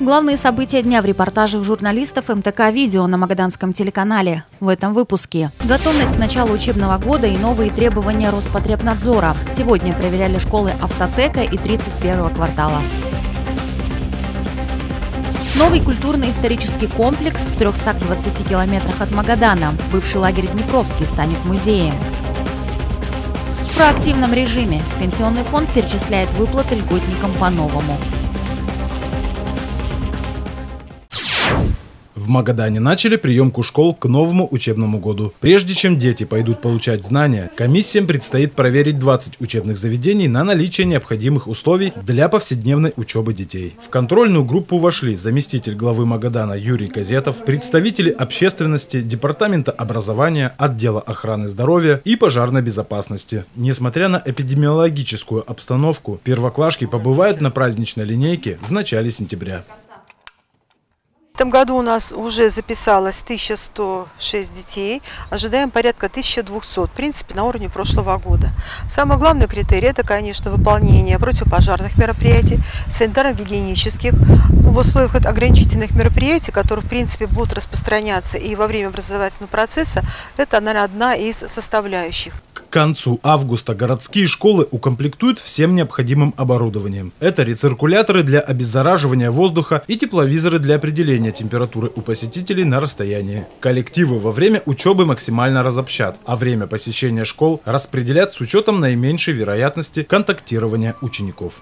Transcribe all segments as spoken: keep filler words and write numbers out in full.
Главные события дня в репортажах журналистов эм тэ ка «Видео» на Магаданском телеканале. В этом выпуске. Готовность к началу учебного года и новые требования Роспотребнадзора. Сегодня проверяли школы Автотека и тридцать первого квартала. Новый культурно-исторический комплекс в трёхстах двадцати километрах от Магадана. Бывший лагерь Днепровский станет музеем. В проактивном режиме. Пенсионный фонд перечисляет выплаты льготникам по-новому. В Магадане начали приемку школ к новому учебному году. Прежде чем дети пойдут получать знания, комиссиям предстоит проверить двадцать учебных заведений на наличие необходимых условий для повседневной учебы детей. В контрольную группу вошли заместитель главы Магадана Юрий Казетов, представители общественности, департамента образования, отдела охраны здоровья и пожарной безопасности. Несмотря на эпидемиологическую обстановку, первоклашки побывают на праздничной линейке в начале сентября. В этом году у нас уже записалось тысяча сто шесть детей, ожидаем порядка тысячи двухсот, в принципе, на уровне прошлого года. Самый главный критерий – это, конечно, выполнение противопожарных мероприятий, санитарно-гигиенических, в условиях ограничительных мероприятий, которые, в принципе, будут распространяться и во время образовательного процесса, это, наверное, одна из составляющих. К концу августа городские школы укомплектуют всем необходимым оборудованием. Это рециркуляторы для обеззараживания воздуха и тепловизоры для определения температуры у посетителей на расстоянии. Коллективы во время учебы максимально разобщат, а время посещения школ распределят с учетом наименьшей вероятности контактирования учеников.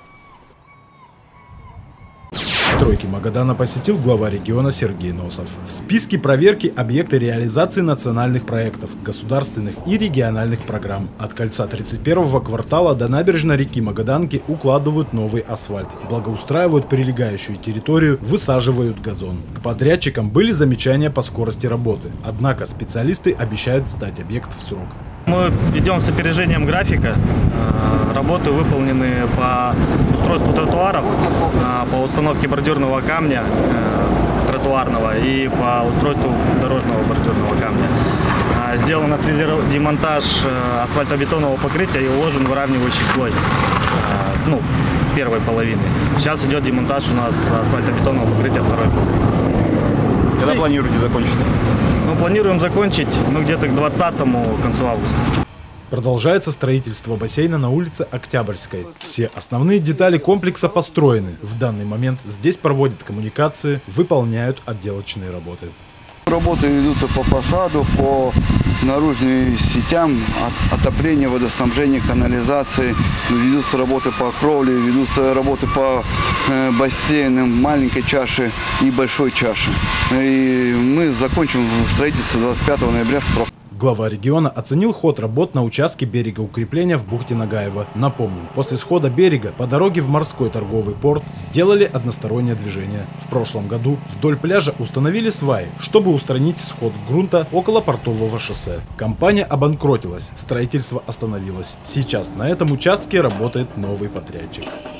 Стройки Магадана посетил глава региона Сергей Носов. В списке проверки объекты реализации национальных проектов, государственных и региональных программ. От кольца тридцать первого квартала до набережной реки Магаданки укладывают новый асфальт, благоустраивают прилегающую территорию, высаживают газон. К подрядчикам были замечания по скорости работы, однако специалисты обещают сдать объект в срок. Мы идем с опережением графика. Работы выполнены по устройству тротуаров, по установке бордюрного камня тротуарного и по устройству дорожного бордюрного камня. Сделан демонтаж асфальтобетонного покрытия и уложен выравнивающий слой, ну, первой половины. Сейчас идет демонтаж у нас асфальтобетонного покрытия второй половины. Когда планируете закончить? Мы планируем закончить ну, где-то к двадцатому, к концу августа. Продолжается строительство бассейна на улице Октябрьской. Все основные детали комплекса построены. В данный момент здесь проводят коммуникации, выполняют отделочные работы. Работы ведутся по фасаду, по наружным сетям, отопление, водоснабжение, канализации. Ведутся работы по кровле, ведутся работы по бассейнам маленькой чаши и большой чаши. И мы закончим строительство двадцать пятого ноября в срок. Глава региона оценил ход работ на участке берега укрепления в бухте Нагаева. Напомним, после схода берега по дороге в морской торговый порт сделали одностороннее движение. В прошлом году вдоль пляжа установили сваи, чтобы устранить сход грунта около портового шоссе. Компания обанкротилась, строительство остановилось. Сейчас на этом участке работает новый подрядчик.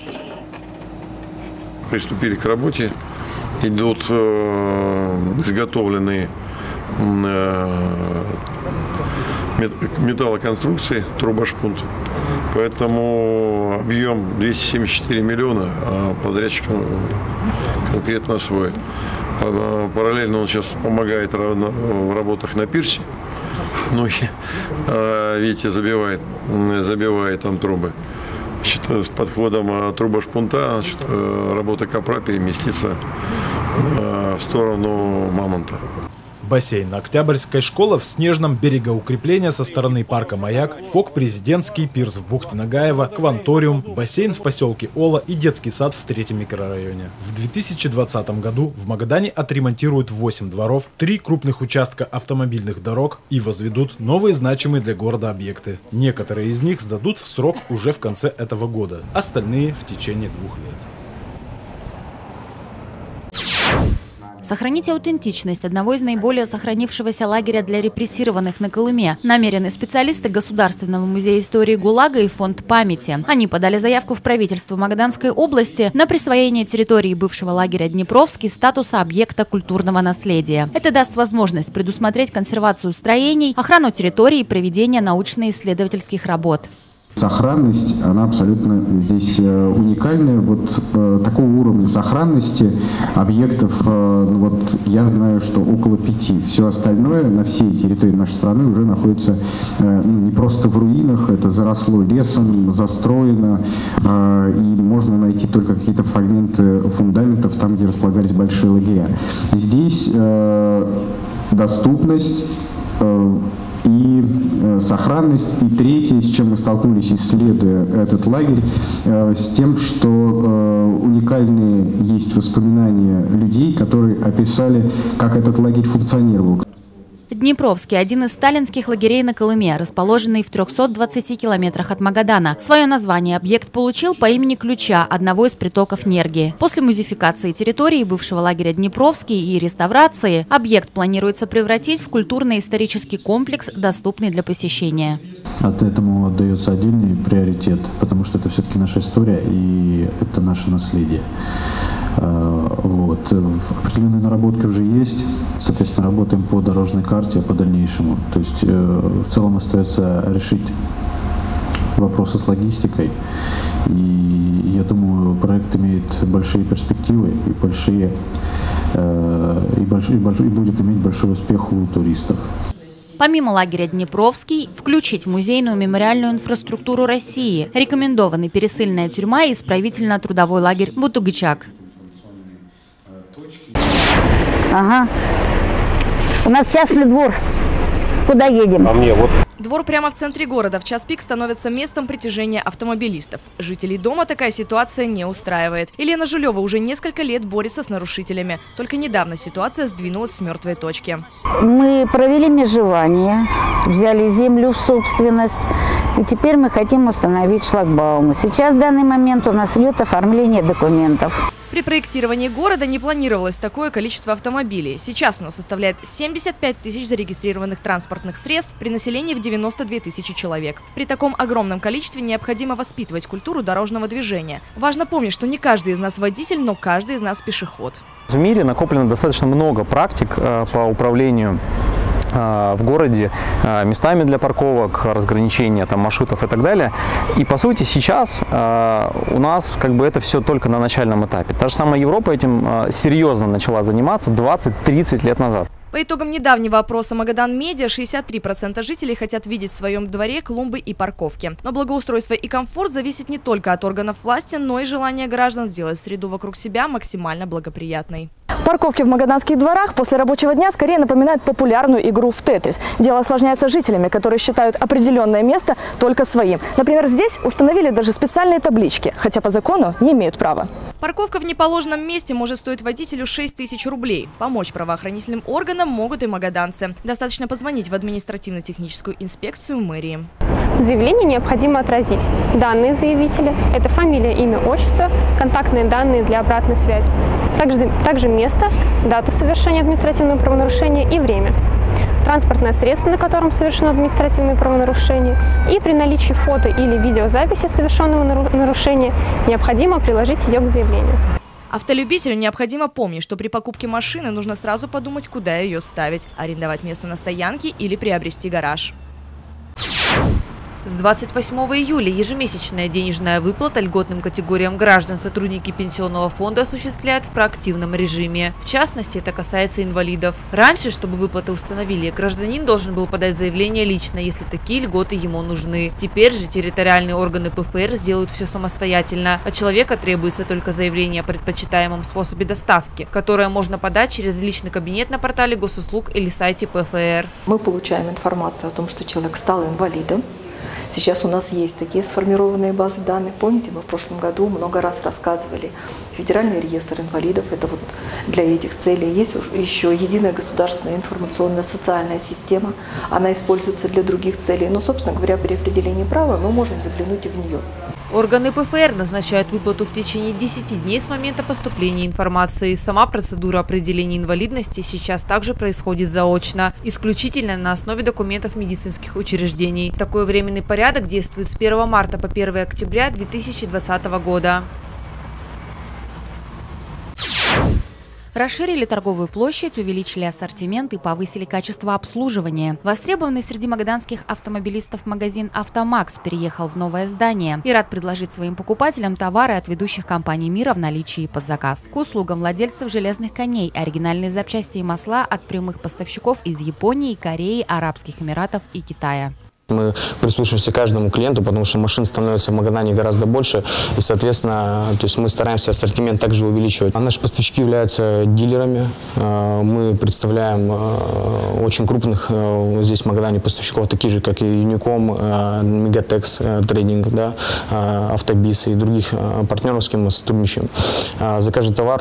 Приступили к работе, идут э, изготовленные э, металлоконструкции, трубошпунт. Поэтому объем двести семьдесят четыре миллиона, а подрядчик конкретно освоит. Параллельно он сейчас помогает в работах на пирсе. Ну, видите, забивает, забивает там трубы. Значит, с подходом трубошпунта значит, работа копра переместится в сторону Мамонта. Бассейн Октябрьской, школа в снежном берегоукреплении со стороны парка Маяк, ФОК Президентский, пирс в бухте Нагаева, Кванториум, бассейн в поселке Ола и детский сад в третьем микрорайоне. В две тысячи двадцатом году в Магадане отремонтируют восемь дворов, три крупных участка автомобильных дорог и возведут новые значимые для города объекты. Некоторые из них сдадут в срок уже в конце этого года, остальные в течение двух лет. Сохранить аутентичность одного из наиболее сохранившегося лагеря для репрессированных на Колыме намерены специалисты Государственного музея истории ГУЛАГа и Фонд памяти. Они подали заявку в правительство Магаданской области на присвоение территории бывшего лагеря Днепровский статуса объекта культурного наследия. Это даст возможность предусмотреть консервацию строений, охрану территории и проведение научно-исследовательских работ. Сохранность, она абсолютно здесь уникальная. Вот э, такого уровня сохранности объектов, э, ну, вот я знаю, что около пяти. Все остальное на всей территории нашей страны уже находится э, ну, не просто в руинах, это заросло лесом, застроено, э, и можно найти только какие-то фрагменты фундаментов там, где располагались большие лагеря. Здесь э, доступность э, и э, сохранность. И третье, с чем мы столкнулись, исследуя этот лагерь, э, с тем, что э, уникальные есть воспоминания людей, которые описали, как этот лагерь функционировал. Днепровский – один из сталинских лагерей на Колыме, расположенный в трёхстах двадцати километрах от Магадана. Свое название объект получил по имени ключа одного из притоков Нерги. После музификации территории бывшего лагеря Днепровский и реставрации объект планируется превратить в культурно-исторический комплекс, доступный для посещения. От этому отдается отдельный приоритет, потому что это все-таки наша история и это наше наследие. Вот. Определенные наработки уже есть, соответственно, работаем по дорожной карте, по дальнейшему. То есть в целом остается решить вопросы с логистикой. И я думаю, проект имеет большие перспективы и, большие, и, большой, и, большой, и будет иметь большой успех у туристов. Помимо лагеря Днепровский, включить в музейную мемориальную инфраструктуру России рекомендованы пересыльная тюрьма и исправительно-трудовой лагерь Бутугичак. Ага. У нас частный двор. Куда едем? А мне вот. Двор прямо в центре города в час пик становится местом притяжения автомобилистов. Жителей дома такая ситуация не устраивает. Елена Жилева уже несколько лет борется с нарушителями. Только недавно ситуация сдвинулась с мертвой точки. Мы провели межевание, взяли землю в собственность. И теперь мы хотим установить шлагбаумы. Сейчас в данный момент у нас идет оформление документов. При проектировании города не планировалось такое количество автомобилей. Сейчас оно составляет семьдесят пять тысяч зарегистрированных транспортных средств при населении в девяносто две тысячи человек. При таком огромном количестве необходимо воспитывать культуру дорожного движения. Важно помнить, что не каждый из нас водитель, но каждый из нас пешеход. В мире накоплено достаточно много практик э, по управлению в городе местами для парковок, разграничения там, маршрутов и так далее. И по сути сейчас э, у нас как бы это все только на начальном этапе. Та же самая Европа этим э, серьезно начала заниматься двадцать-тридцать лет назад. По итогам недавнего опроса Магадан Медиа шестьдесят три процента жителей хотят видеть в своем дворе клумбы и парковки. Но благоустройство и комфорт зависит не только от органов власти, но и желания граждан сделать среду вокруг себя максимально благоприятной. Парковки в магаданских дворах после рабочего дня скорее напоминают популярную игру в тетрис. Дело осложняется жителями, которые считают определенное место только своим. Например, здесь установили даже специальные таблички, хотя по закону не имеют права. Парковка в неположенном месте может стоить водителю шесть тысяч рублей. Помочь правоохранительным органам могут и магаданцы. Достаточно позвонить в административно-техническую инспекцию мэрии. Заявление необходимо отразить. Данные заявителя – это фамилия, имя, отчество, контактные данные для обратной связи. Также, также место, дату совершения административного правонарушения и время. Транспортное средство, на котором совершено административное правонарушение, и при наличии фото или видеозаписи совершенного нарушения необходимо приложить ее к заявлению. Автолюбителю необходимо помнить, что при покупке машины нужно сразу подумать, куда ее ставить, арендовать место на стоянке или приобрести гараж. С двадцать восьмого июля ежемесячная денежная выплата льготным категориям граждан сотрудники пенсионного фонда осуществляют в проактивном режиме. В частности, это касается инвалидов. Раньше, чтобы выплаты установили, гражданин должен был подать заявление лично, если такие льготы ему нужны. Теперь же территориальные органы пэ эф эр сделают все самостоятельно. От человека требуется только заявление о предпочитаемом способе доставки, которое можно подать через личный кабинет на портале госуслуг или сайте пэ эф эр. Мы получаем информацию о том, что человек стал инвалидом. Сейчас у нас есть такие сформированные базы данных. Помните, мы в прошлом году много раз рассказывали. Федеральный реестр инвалидов – это вот для этих целей. Есть еще единая государственная информационная социальная система. Она используется для других целей. Но, собственно говоря, при определении права мы можем заглянуть и в нее. Органы пэ эф эр назначают выплату в течение десяти дней с момента поступления информации. Сама процедура определения инвалидности сейчас также происходит заочно, исключительно на основе документов медицинских учреждений. Такой временный порядок действует с первого марта по первое октября две тысячи двадцатого года. Расширили торговую площадь, увеличили ассортимент и повысили качество обслуживания. Востребованный среди магаданских автомобилистов магазин «Автомакс» переехал в новое здание и рад предложить своим покупателям товары от ведущих компаний мира в наличии и под заказ. К услугам владельцев железных коней оригинальные запчасти и масла от прямых поставщиков из Японии, Кореи, Арабских Эмиратов и Китая. Мы прислушиваемся к каждому клиенту, потому что машин становится в Магадане гораздо больше. И, соответственно, то есть мы стараемся ассортимент также увеличивать. А наши поставщики являются дилерами. Мы представляем очень крупных здесь в Магадане поставщиков, такие же, как и Unicom, Мегатекс Трейдинг, да, Автобис и других партнеров, с кем мы сотрудничаем. За каждый товар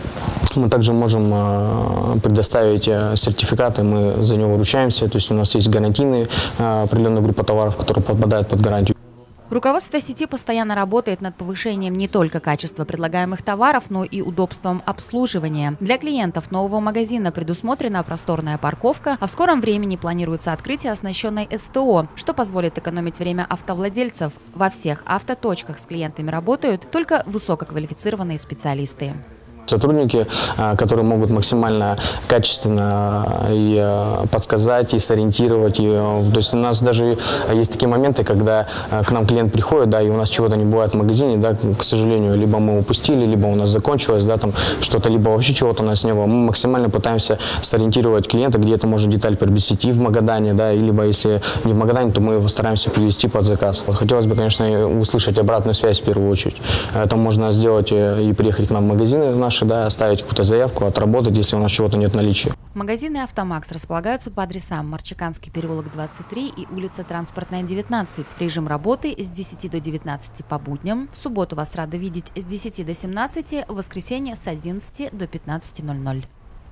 мы также можем предоставить сертификаты, мы за него вручаемся, то есть у нас есть гарантийные определенная группа товаров, которые попадают под гарантию. Руководство сети постоянно работает над повышением не только качества предлагаемых товаров, но и удобством обслуживания. Для клиентов нового магазина предусмотрена просторная парковка, а в скором времени планируется открытие оснащенной СТО, что позволит экономить время автовладельцев. Во всех автоточках с клиентами работают только высококвалифицированные специалисты. Сотрудники, которые могут максимально качественно и подсказать, и сориентировать. И, то есть у нас даже есть такие моменты, когда к нам клиент приходит, да, и у нас чего-то не бывает в магазине, да, к сожалению, либо мы упустили, либо у нас закончилось, да, там что-то, либо вообще чего-то у нас не было. Мы максимально пытаемся сориентировать клиента, где это может деталь приобрести в Магадане, да, и либо если не в Магадане, то мы его стараемся привести под заказ. Вот хотелось бы, конечно, услышать обратную связь в первую очередь. Это можно сделать и приехать к нам в магазины наши, да, оставить какую-то заявку, отработать, если у нас чего-то нет в наличии. Магазины «Автомакс» располагаются по адресам Марчиканский переулок двадцать три и улица Транспортная девятнадцать. Режим работы с десяти до девятнадцати по будням. В субботу вас рады видеть с десяти до семнадцати, в воскресенье с одиннадцати до пятнадцати ноль-ноль.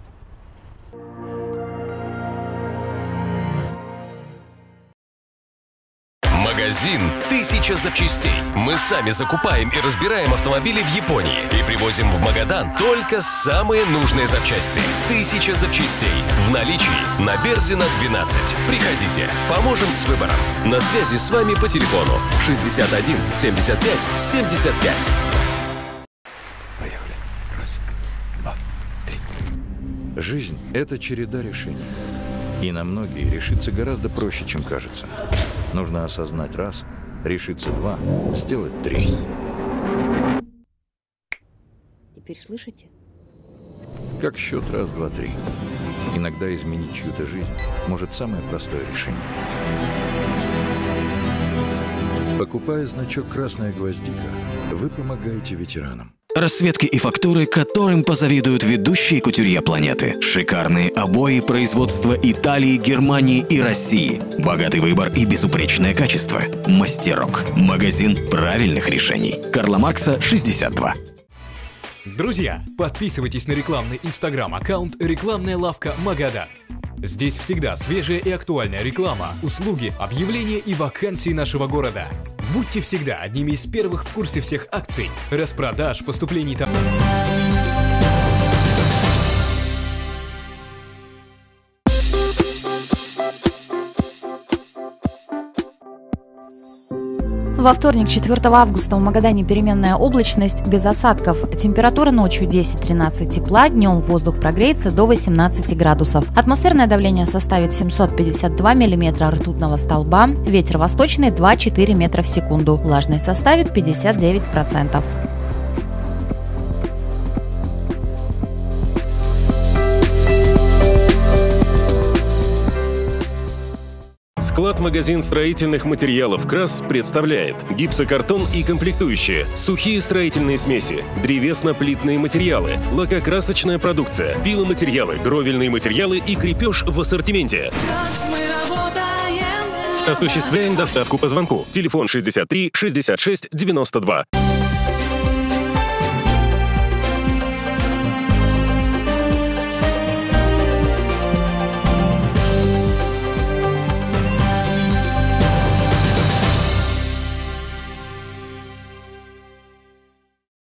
Магазин «Тысяча запчастей». Мы сами закупаем и разбираем автомобили в Японии и привозим в Магадан только самые нужные запчасти. «Тысяча запчастей» в наличии на Берзина двенадцать. Приходите, поможем с выбором. На связи с вами по телефону шестьдесят один семьдесят пять семьдесят пять. Поехали. Раз, два, три. Жизнь – это череда решений. И на многие решиться гораздо проще, чем кажется. Нужно осознать раз, решиться два, сделать три. Теперь слышите? Как счет раз, два, три. Иногда изменить чью-то жизнь может самое простое решение. Покупая значок «Красная гвоздика», вы помогаете ветеранам. Расцветки и фактуры, которым позавидуют ведущие кутюрье планеты. Шикарные обои производства Италии, Германии и России. Богатый выбор и безупречное качество. Мастерок. Магазин правильных решений. Карла Маркса, шестьдесят два. Друзья, подписывайтесь на рекламный инстаграм-аккаунт «Рекламная лавка Магадан». Здесь всегда свежая и актуальная реклама, услуги, объявления и вакансии нашего города. Будьте всегда одними из первых в курсе всех акций, распродаж, поступлений товаров. Во вторник, четвёртого августа, в Магадане переменная облачность без осадков. Температура ночью десять-тринадцать тепла, днем воздух прогреется до восемнадцати градусов. Атмосферное давление составит семьсот пятьдесят два миллиметра ртутного столба, ветер восточный два-четыре метра в секунду, влажность составит пятьдесят девять процентов. Склад-магазин строительных материалов «Крас» представляет гипсокартон и комплектующие, сухие строительные смеси, древесно-плитные материалы, лакокрасочная продукция, пиломатериалы, гровельные материалы и крепеж в ассортименте. Осуществляем доставку по звонку. Телефон шестьдесят три шестьдесят шесть девяносто два.